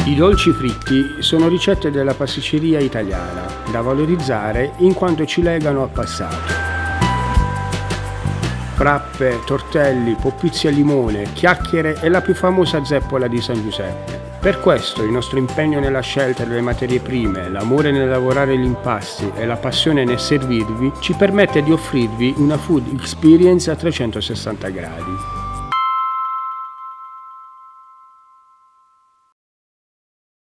I dolci fritti sono ricette della pasticceria italiana, da valorizzare in quanto ci legano al passato. Frappe, tortelli, poppizzi al limone, chiacchiere e la più famosa zeppola di San Giuseppe. Per questo il nostro impegno nella scelta delle materie prime, l'amore nel lavorare gli impasti e la passione nel servirvi ci permette di offrirvi una food experience a 360 gradi.